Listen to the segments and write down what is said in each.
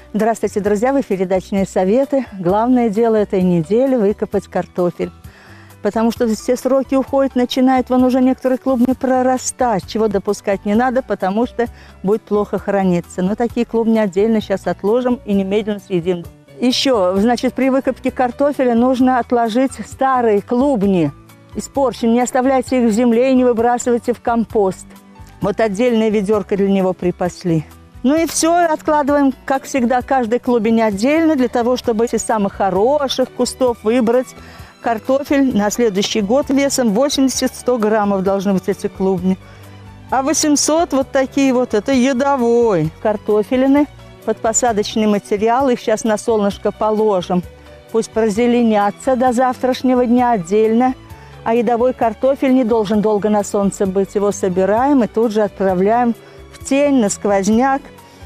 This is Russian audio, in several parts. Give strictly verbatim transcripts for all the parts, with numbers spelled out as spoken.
Здравствуйте, друзья! В эфире «Дачные советы». Главное дело этой недели – выкопать картофель. Потому что все сроки уходят, начинает вон уже некоторые клубни прорастать, чего допускать не надо, потому что будет плохо храниться. Но такие клубни отдельно сейчас отложим и немедленно съедим. Еще, значит, при выкопке картофеля нужно отложить старые клубни из поршня. Не оставляйте их в земле и не выбрасывайте в компост. Вот отдельное ведерко для него припасли. Ну и все, откладываем, как всегда, каждый клубень отдельно, для того, чтобы из самых хороших кустов выбрать картофель на следующий год весом восемьдесят-сто граммов должны быть эти клубни. А восемьсот вот такие вот, это едовой картофелины, подпосадочный материал, их сейчас на солнышко положим. Пусть прозеленятся до завтрашнего дня отдельно. А едовой картофель не должен долго на солнце быть. Его собираем и тут же отправляем в тень, на сквозняк.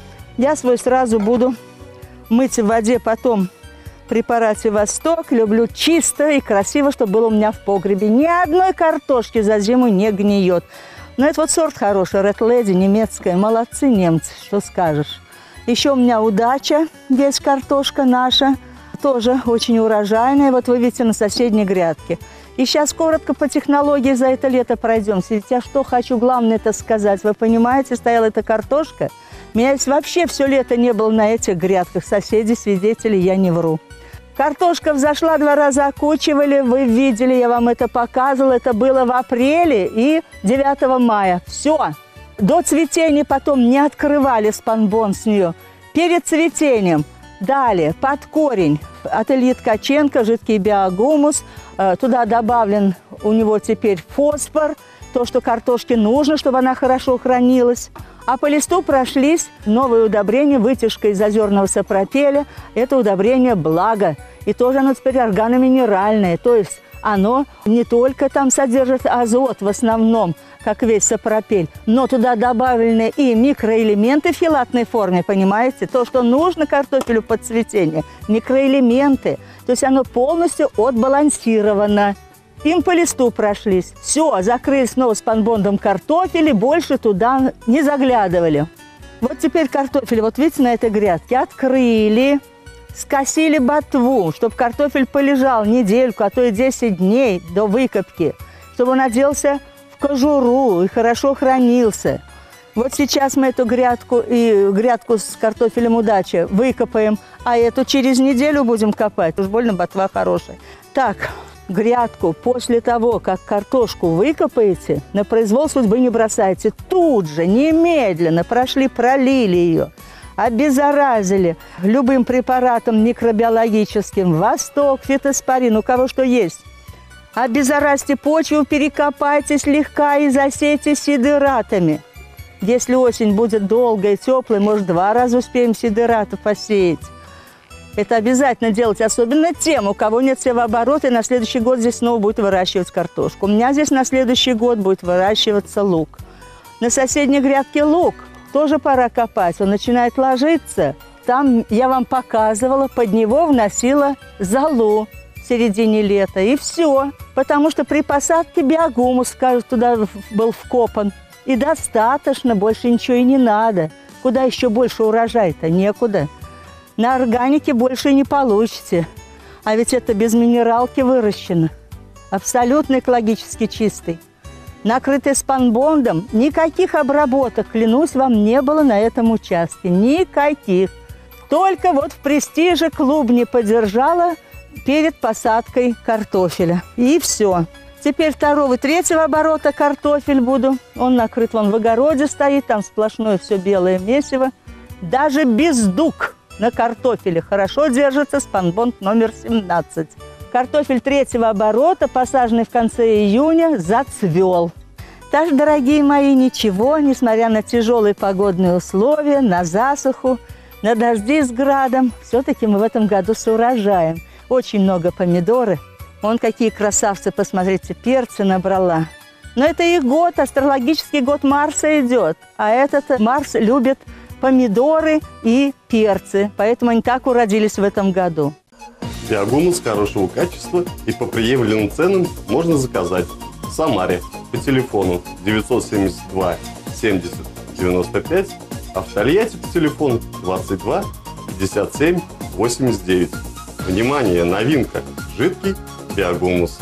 Я свой сразу буду мыть в воде, потом в препарате «Восток». Люблю чисто и красиво, чтобы было у меня в погребе. Ни одной картошки за зиму не гниет. Но это вот сорт хороший, Red Lady, немецкая. Молодцы немцы, что скажешь. Еще у меня удача, есть картошка наша, тоже очень урожайная. Вот вы видите на соседней грядке. И сейчас коротко по технологии за это лето пройдемся. Ведь я что хочу главное это сказать. Вы понимаете, стояла эта картошка. Меня здесь вообще все лето не было на этих грядках. Соседи, свидетели, я не вру. Картошка взошла, два раза окучивали. Вы видели, я вам это показывала. Это было в апреле и девятого мая. Все. До цветения потом не открывали спанбон с нее. Перед цветением. Далее, под корень от Ильи Ткаченко, жидкий биогумус. Туда добавлен у него теперь фосфор, то, что картошке нужно, чтобы она хорошо хранилась. А по листу прошлись новые удобрения, вытяжка из озерного сапропеля. Это удобрение «Благо». И тоже оно теперь органоминеральное, то есть оно не только там содержит азот в основном, как весь сапропель, но туда добавлены и микроэлементы в хелатной форме, понимаете? То, что нужно картофелю под цветение, микроэлементы. То есть оно полностью отбалансировано. Им по листу прошлись. Все, закрыли снова спанбондом картофель и больше туда не заглядывали. Вот теперь картофель, вот видите, на этой грядке открыли, скосили ботву, чтобы картофель полежал недельку, а то и десять дней до выкопки, чтобы он оделся в кожуру и хорошо хранился. Вот сейчас мы эту грядку и грядку с картофелем «Удача» выкопаем, а эту через неделю будем копать. Уж больно ботва хорошая. Так, грядку после того, как картошку выкопаете, на произвол судьбы не бросайте. Тут же, немедленно прошли, пролили ее, обеззаразили любым препаратом микробиологическим, «Восток», фитоспорин, у кого что есть. Обеззаразьте почву, перекопайте слегка и засейте сидератами. Если осень будет долгой, теплой, может, два раза успеем сидератов посеять. Это обязательно делать, особенно тем, у кого нет севооборота, и на следующий год здесь снова будет выращивать картошку. У меня здесь на следующий год будет выращиваться лук. На соседней грядке лук тоже пора копать, он начинает ложиться. Там я вам показывала, под него вносила золу в середине лета, и все. Потому что при посадке биогумус, скажут, туда был вкопан. И достаточно, больше ничего и не надо. Куда еще больше урожай-то? Некуда. На органике больше не получите. А ведь это без минералки выращено. Абсолютно экологически чистый. Накрытый спанбондом. Никаких обработок, клянусь вам, не было на этом участке. Никаких. Только вот в престиже клубни подержала перед посадкой картофеля. И все. Теперь второго, третьего оборота картофель буду. Он накрыт, вон в огороде стоит, там сплошное все белое месиво. Даже без дуг на картофеле хорошо держится спанбонд номер семнадцать. Картофель третьего оборота, посаженный в конце июня, зацвел. Так что, дорогие мои, ничего, несмотря на тяжелые погодные условия, на засуху, на дожди с градом, все-таки мы в этом году с урожаем. Очень много помидоры. Вон какие красавцы, посмотрите, перцы набрала. Но это их год, астрологический год Марса идет. А этот Марс любит помидоры и перцы. Поэтому они так уродились в этом году. Биогумус хорошего качества и по приемлемым ценам можно заказать в Самаре по телефону девятьсот семьдесят два семьдесят девяносто пять, а в Тольятти по телефону двадцать два пятьдесят семь восемьдесят девять. Внимание, новинка! Жидкий биогумус.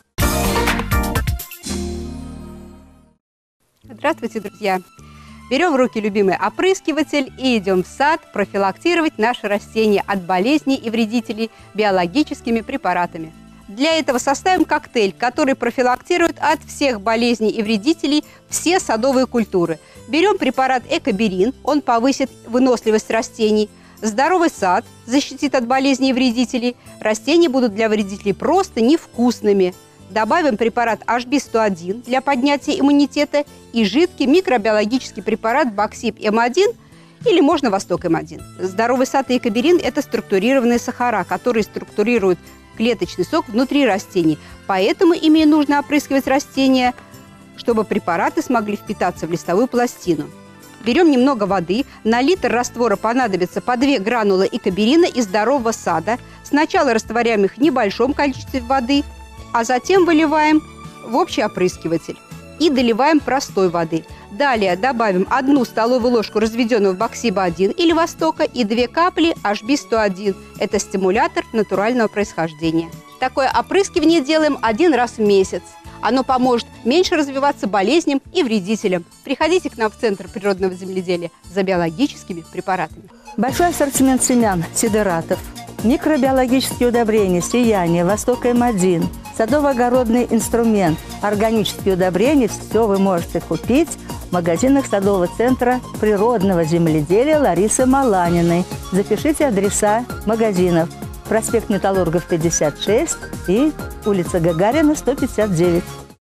Здравствуйте, друзья! Берем в руки любимый опрыскиватель и идем в сад профилактировать наши растения от болезней и вредителей биологическими препаратами. Для этого составим коктейль, который профилактирует от всех болезней и вредителей все садовые культуры. Берем препарат Экоберин, он повысит выносливость растений. Здоровый сад защитит от болезней и вредителей. Растения будут для вредителей просто невкусными. Добавим препарат эйч би сто один для поднятия иммунитета и жидкий микробиологический препарат Боксип эм один или можно Восток эм один. Здоровый сад и Экоберин – это структурированные сахара, которые структурируют клеточный сок внутри растений. Поэтому ими нужно опрыскивать растения, чтобы препараты смогли впитаться в листовую пластину. Берем немного воды. На литр раствора понадобится по две гранулы Экоберина из здорового сада. Сначала растворяем их в небольшом количестве воды, а затем выливаем в общий опрыскиватель и доливаем простой воды. Далее добавим одну столовую ложку разведенного Боксиба один или Востока и две капли эйч би сто один. Это стимулятор натурального происхождения. Такое опрыскивание делаем один раз в месяц. Оно поможет меньше развиваться болезням и вредителям. Приходите к нам в Центр природного земледелия за биологическими препаратами. Большой ассортимент семян, сидератов, микробиологические удобрения, сияние, Восток эм один, садово-огородный инструмент, органические удобрения – все вы можете купить в магазинах садового центра природного земледелия Ларисы Маланиной. Запишите адреса магазинов. Проспект Металлургов, пятьдесят шесть и улица Гагарина, сто пятьдесят девять.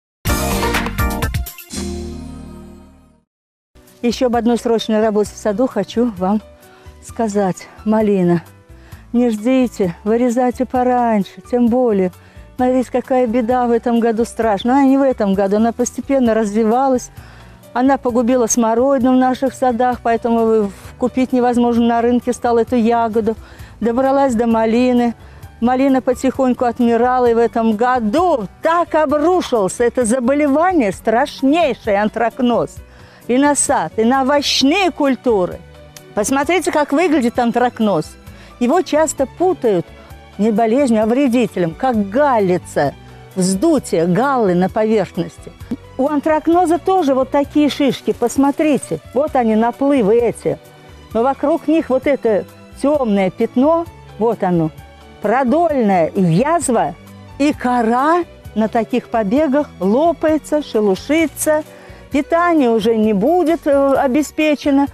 Еще об одной срочной работе в саду хочу вам сказать. Малина. Не ждите, вырезайте пораньше, тем более. Смотрите, какая беда в этом году страшная. Она не в этом году, она постепенно развивалась. Она погубила смородину в наших садах, поэтому купить невозможно на рынке стало эту ягоду. Добралась до малины. Малина потихоньку отмирала, и в этом году так обрушился это заболевание, страшнейший антракноз. И на сад, и на овощные культуры. Посмотрите, как выглядит антракноз. Его часто путают не болезнью, а вредителем, как галлица, вздутие, галлы на поверхности. У антракноза тоже вот такие шишки, посмотрите. Вот они, наплывы эти. Но вокруг них вот это темное пятно, вот оно, продольная язва, и кора на таких побегах лопается, шелушится, питание уже не будет обеспечено.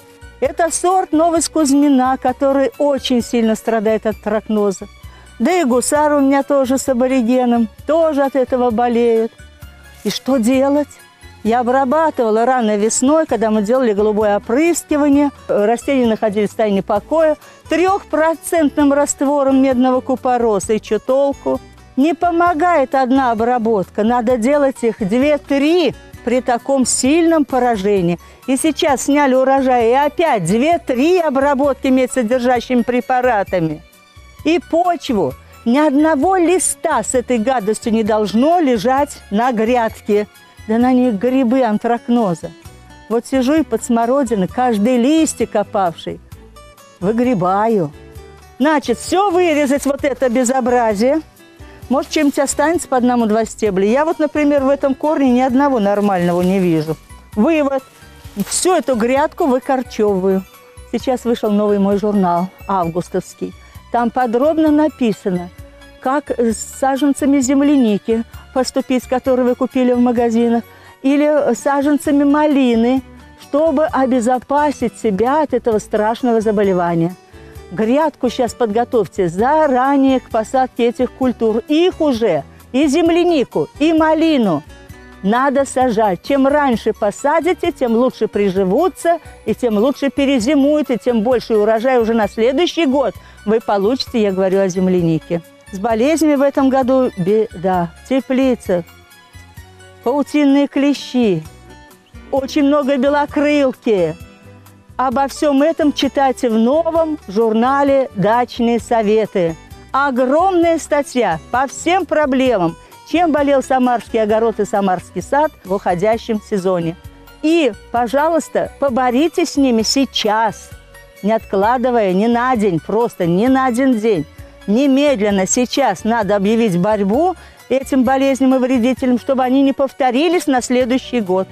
Это сорт Новость Кузьмина, который очень сильно страдает от антракноза. Да и гусар у меня тоже с аборигеном, тоже от этого болеют. И что делать? Я обрабатывала рано весной, когда мы делали голубое опрыскивание. Растения находились в состоянии покоя. Трехпроцентным раствором медного купороса. И что толку? Не помогает одна обработка. Надо делать их две-три при таком сильном поражении. И сейчас сняли урожай. И опять две-три обработки медсодержащими препаратами. И почву. Ни одного листа с этой гадостью не должно лежать на грядке. Да на них грибы антракноза. Вот сижу и под смородиной, каждый листик опавший выгребаю. Значит, все вырезать вот это безобразие. Может, чем-нибудь останется по одному-два стебля. Я вот, например, в этом корне ни одного нормального не вижу. Вывод. Всю эту грядку выкорчевываю. Сейчас вышел новый мой журнал, августовский. Там подробно написано, как с саженцами земляники поступить, которые вы купили в магазинах, или саженцами малины, чтобы обезопасить себя от этого страшного заболевания. Грядку сейчас подготовьте заранее к посадке этих культур. Их уже, и землянику, и малину надо сажать. Чем раньше посадите, тем лучше приживутся, и тем лучше перезимуют, и тем больше урожай уже на следующий год вы получите, я говорю о землянике. С болезнями в этом году беда. В теплицах паутинные клещи, очень много белокрылки. Обо всем этом читайте в новом журнале «Дачные советы». Огромная статья по всем проблемам, чем болел самарский огород и самарский сад в уходящем сезоне. И, пожалуйста, поборитесь с ними сейчас. не откладывая ни на день, просто ни на один день. Немедленно сейчас надо объявить борьбу этим болезням и вредителям, чтобы они не повторились на следующий год.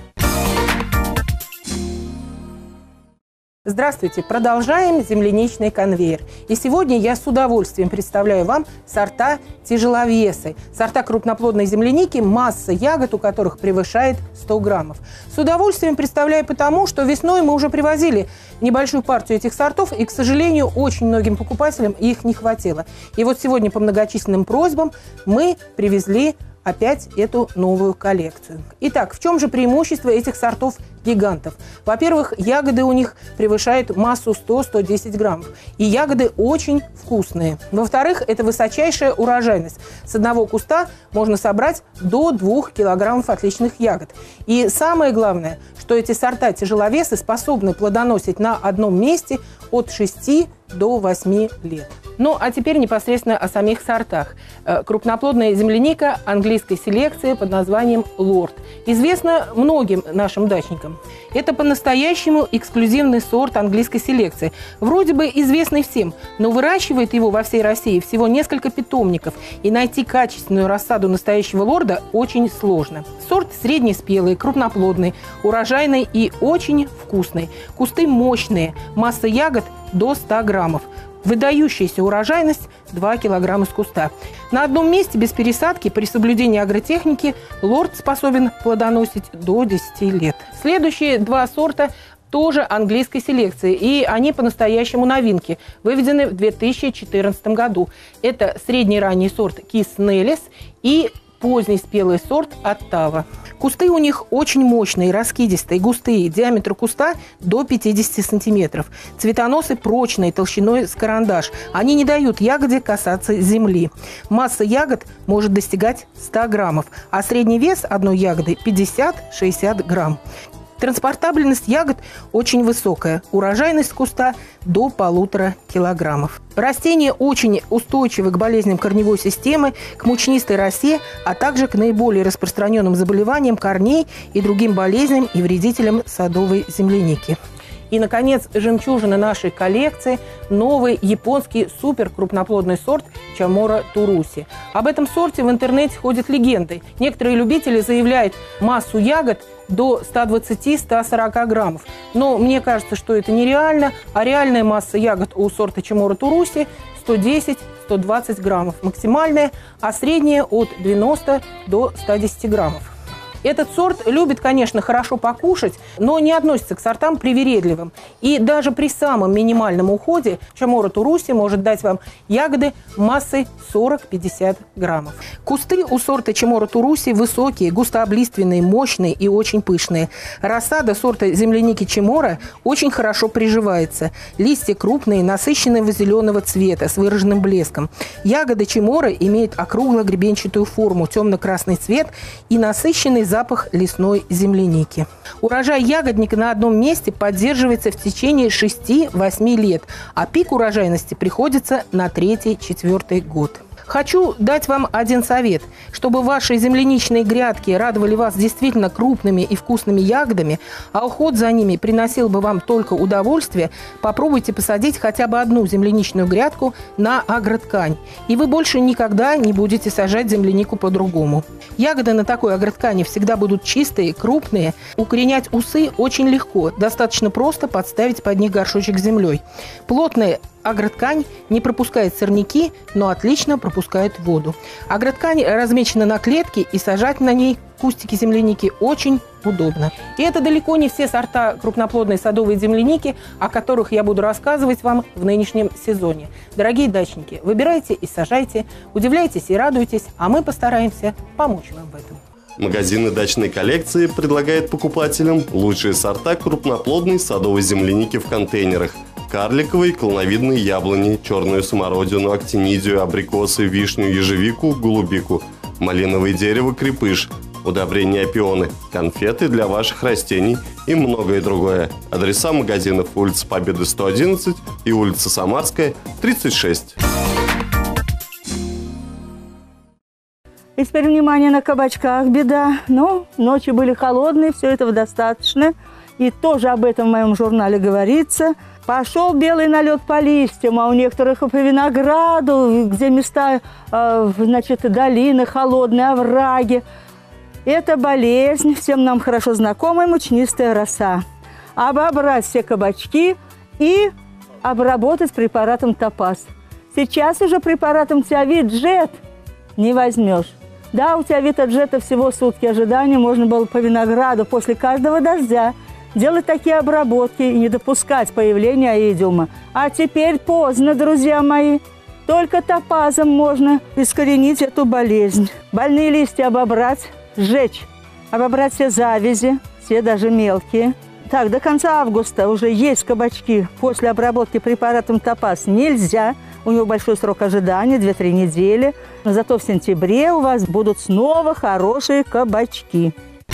Здравствуйте! Продолжаем земляничный конвейер. И сегодня я с удовольствием представляю вам сорта тяжеловесы. Сорта крупноплодной земляники, масса ягод у которых превышает сто граммов. С удовольствием представляю потому, что весной мы уже привозили небольшую партию этих сортов, и, к сожалению, очень многим покупателям их не хватило. И вот сегодня по многочисленным просьбам мы привезли опять эту новую коллекцию. Итак, в чем же преимущество этих сортов гигантов? Во-первых, ягоды у них превышают массу сто — сто десять граммов. И ягоды очень вкусные. Во-вторых, это высочайшая урожайность. С одного куста можно собрать до двух килограммов отличных ягод. И самое главное, что эти сорта тяжеловесы способны плодоносить на одном месте от шести до восьми лет. Ну, а теперь непосредственно о самих сортах. Крупноплодная земляника английской селекции под названием «Лорд». Известна многим нашим дачникам. Это по-настоящему эксклюзивный сорт английской селекции. Вроде бы известный всем, но выращивает его во всей России всего несколько питомников. И найти качественную рассаду настоящего лорда очень сложно. Сорт среднеспелый, крупноплодный, урожайный и очень вкусный. Кусты мощные, масса ягод до ста граммов. Выдающаяся урожайность два килограмма с куста. На одном месте без пересадки при соблюдении агротехники лорд способен плодоносить до десяти лет. Следующие два сорта тоже английской селекции, и они по-настоящему новинки, выведены в две тысячи четырнадцатом году. Это средний ранний сорт Кис Неллис и поздний спелый сорт Оттава. Кусты у них очень мощные, раскидистые, густые, диаметр куста до пятидесяти сантиметров. Цветоносы прочные, толщиной с карандаш. Они не дают ягоде касаться земли. Масса ягод может достигать ста граммов, а средний вес одной ягоды пятьдесят — шестьдесят грамм. Транспортабельность ягод очень высокая, урожайность куста до полутора килограммов. Растение очень устойчиво к болезням корневой системы, к мучнистой росе, а также к наиболее распространенным заболеваниям корней и другим болезням и вредителям садовой земляники. И, наконец, жемчужина нашей коллекции – новый японский суперкрупноплодный сорт Chamorro Turusi. Об этом сорте в интернете ходят легенды. Некоторые любители заявляют массу ягод до ста двадцати — ста сорока граммов. Но мне кажется, что это нереально, а реальная масса ягод у сорта Chamorro Turusi – сто десять — сто двадцать граммов максимальная, а средняя от девяноста до ста десяти граммов. Этот сорт любит, конечно, хорошо покушать, но не относится к сортам привередливым. И даже при самом минимальном уходе Chamorro Turusi может дать вам ягоды массой сорок — пятьдесят граммов. Кусты у сорта Chamorro Turusi высокие, густооблиственные, мощные и очень пышные. Рассада сорта земляники Chamorro очень хорошо приживается. Листья крупные, насыщенного зеленого цвета с выраженным блеском. Ягоды Chamorro имеют округло-гребенчатую форму, темно-красный цвет и насыщенный запах лесной земляники. Урожай ягодника на одном месте поддерживается в течение шести — восьми лет, а пик урожайности приходится на третий-четвертый год. Хочу дать вам один совет. Чтобы ваши земляничные грядки радовали вас действительно крупными и вкусными ягодами, а уход за ними приносил бы вам только удовольствие, попробуйте посадить хотя бы одну земляничную грядку на агроткань. И вы больше никогда не будете сажать землянику по-другому. Ягоды на такой агроткани всегда будут чистые, крупные. Укоренять усы очень легко. Достаточно просто подставить под них горшочек с землей. Плотная агроткань не пропускает сорняки, но отлично пропускает воду. Агроткань размечена на клетке, и сажать на ней кустики земляники очень удобно. И это далеко не все сорта крупноплодной садовой земляники, о которых я буду рассказывать вам в нынешнем сезоне. Дорогие дачники, выбирайте и сажайте, удивляйтесь и радуйтесь, а мы постараемся помочь вам в этом. Магазины дачной коллекции предлагают покупателям лучшие сорта крупноплодной садовой земляники в контейнерах. Карликовые, клоновидные яблони, черную смородину, актинидию, абрикосы, вишню, ежевику, голубику, малиновое дерево, крепыш, удобрения пионы, конфеты для ваших растений и многое другое. Адреса магазинов: улица Победы, сто одиннадцать и улица Самарская, тридцать шесть. И теперь внимание, на кабачках беда. Но ночи были холодные, все этого достаточно. И тоже об этом в моем журнале говорится. Пошел белый налет по листьям, а у некоторых и по винограду, где места, э, значит, долины, холодные овраги. Это болезнь, всем нам хорошо знакомая мучнистая роса. Обобрать все кабачки и обработать препаратом Топаз. Сейчас уже препаратом Тиавит Джет не возьмешь. Да, у Тиавита Джета всего сутки ожидания, можно было по винограду после каждого дождя делать такие обработки и не допускать появления аидиума. А теперь поздно, друзья мои. Только Топазом можно искоренить эту болезнь. Больные листья обобрать, сжечь, обобрать все завязи, все даже мелкие. Так, до конца августа уже есть кабачки после обработки препаратом Топаз нельзя. У него большой срок ожидания, две-три недели. Но зато в сентябре у вас будут снова хорошие кабачки.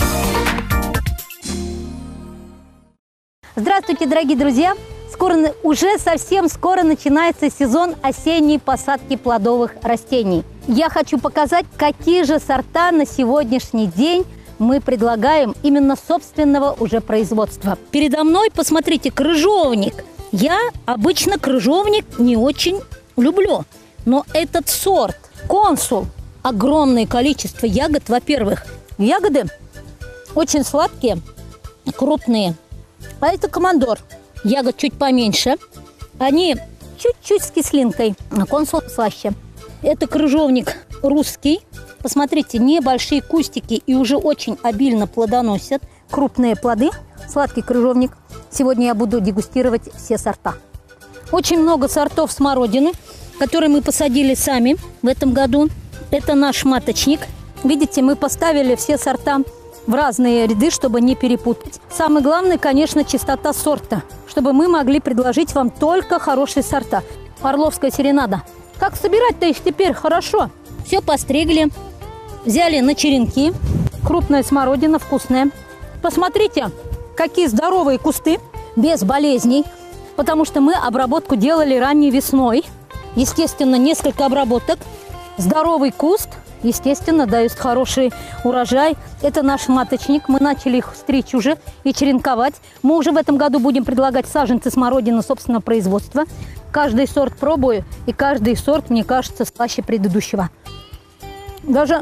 Здравствуйте, дорогие друзья! Скоро, уже совсем скоро начинается сезон осенней посадки плодовых растений. Я хочу показать, какие же сорта на сегодняшний день мы предлагаем именно собственного уже производства. Передо мной, посмотрите, крыжовник. Я обычно крыжовник не очень люблю, но этот сорт «Консул», огромное количество ягод, во-первых. Ягоды очень сладкие, крупные. А это «Командор». Ягод чуть поменьше. Они чуть-чуть с кислинкой, а «Консул» слаще. Это крыжовник русский. Посмотрите, небольшие кустики и уже очень обильно плодоносят. Крупные плоды, сладкий крыжовник. Сегодня я буду дегустировать все сорта. Очень много сортов смородины, которые мы посадили сами в этом году. Это наш маточник. Видите, мы поставили все сорта в разные ряды, чтобы не перепутать. Самое главное, конечно, чистота сорта, чтобы мы могли предложить вам только хорошие сорта. Орловская серенада. Как собирать-то их теперь хорошо? Все постригли, взяли на черенки. Крупная смородина, вкусная. Посмотрите, какие здоровые кусты, без болезней, потому что мы обработку делали ранней весной. Естественно, несколько обработок. Здоровый куст, естественно, дает хороший урожай. Это наш маточник. Мы начали их стричь уже и черенковать. Мы уже в этом году будем предлагать саженцы смородины собственного производства. Каждый сорт пробую, и каждый сорт, мне кажется, слаще предыдущего. Даже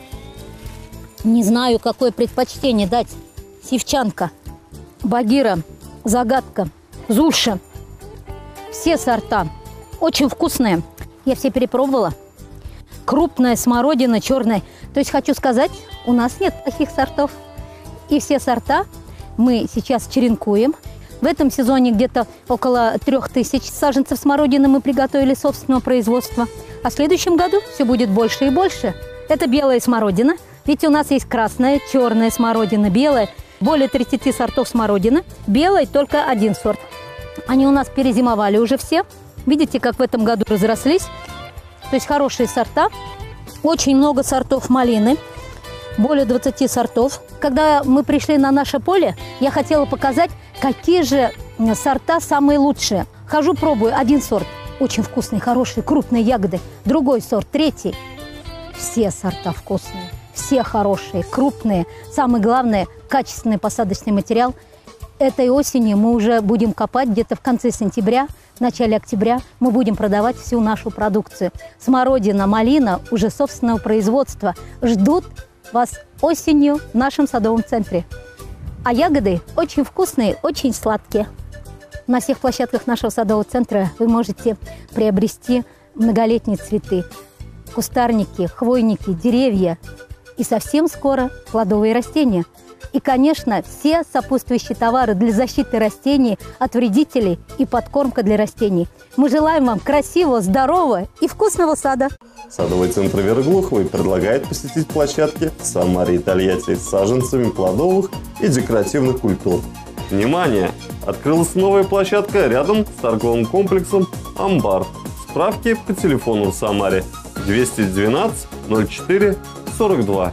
не знаю, какое предпочтение дать. Севчанка, Багира, Загадка, Зульша. Все сорта очень вкусные. Я все перепробовала. Крупная смородина, черная. То есть хочу сказать, у нас нет таких сортов. И все сорта мы сейчас черенкуем. В этом сезоне где-то около трех тысяч саженцев смородины мы приготовили собственного производства. А в следующем году все будет больше и больше. Это белая смородина. Видите, у нас есть красная, черная смородина, белая. Более тридцати сортов смородины. Белой только один сорт. Они у нас перезимовали уже все. Видите, как в этом году разрослись. То есть хорошие сорта. Очень много сортов малины. Более двадцати сортов. Когда мы пришли на наше поле, я хотела показать, какие же сорта самые лучшие. Хожу, пробую. Один сорт. Очень вкусный, хороший, крупные ягоды. Другой сорт, третий. Все сорта вкусные. Все хорошие, крупные. Самое главное, качественный посадочный материал. Этой осенью мы уже будем копать где-то в конце сентября, в начале октября. Мы будем продавать всю нашу продукцию. Смородина, малина уже собственного производства ждут вас осенью в нашем садовом центре. А ягоды очень вкусные, очень сладкие. На всех площадках нашего садового центра вы можете приобрести многолетние цветы, кустарники, хвойники, деревья и совсем скоро плодовые растения. И, конечно, все сопутствующие товары для защиты растений от вредителей и подкормка для растений. Мы желаем вам красивого, здорового и вкусного сада. Садовый центр Веры Глуховой предлагает посетить площадки в Самаре и Тольятти с саженцами плодовых и декоративных культур. Внимание! Открылась новая площадка рядом с торговым комплексом «Амбар». Справки по телефону в Самаре двести двенадцать ноль четыре сорок два.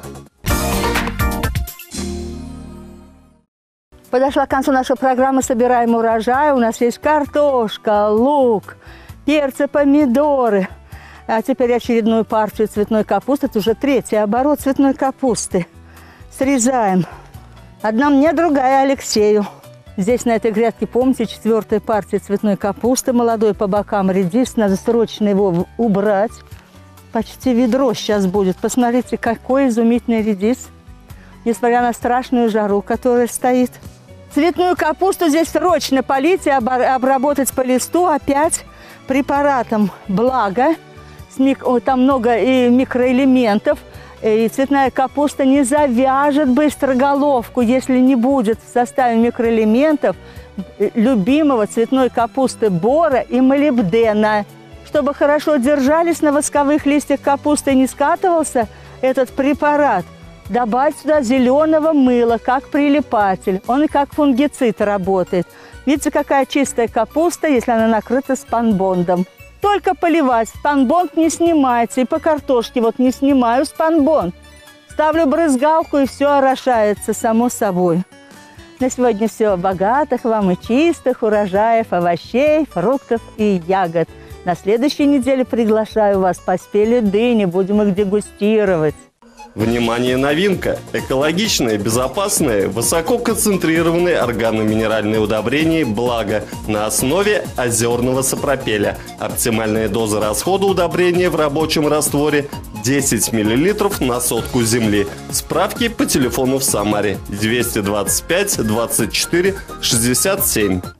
Подошла к концу наша программа «Собираем урожай». У нас есть картошка, лук, перцы, помидоры. А теперь очередную партию цветной капусты. Это уже третий оборот цветной капусты. Срезаем. Одна мне, другая Алексею. Здесь на этой грядке, помните, четвертая партия цветной капусты молодой по бокам редис. Надо срочно его убрать. Почти ведро сейчас будет. Посмотрите, какой изумительный редис. Несмотря на страшную жару, которая стоит. Цветную капусту здесь срочно полить и обработать по листу опять препаратом «Благо». Там много и микроэлементов. И цветная капуста не завяжет быстро головку, если не будет в составе микроэлементов любимого цветной капусты бора и молибдена. Чтобы хорошо держались на восковых листьях капусты и не скатывался этот препарат, добавить сюда зеленого мыла, как прилипатель. Он и как фунгицид работает. Видите, какая чистая капуста, если она накрыта спанбондом. Только поливать. Спанбонд не снимается. И по картошке вот не снимаю спанбонд. Ставлю брызгалку, и все орошается само собой. На сегодня все. Богатых вам и чистых урожаев, овощей, фруктов и ягод. На следующей неделе приглашаю вас. Поспели дыни, будем их дегустировать. Внимание, новинка! Экологичное, безопасное, высококонцентрированное органно-минеральное удобрение «Благо» на основе озерного сапропеля. Оптимальная доза расхода удобрения в рабочем растворе десять миллилитров на сотку земли. Справки по телефону в Самаре двести двадцать пять двадцать четыре шестьдесят семь.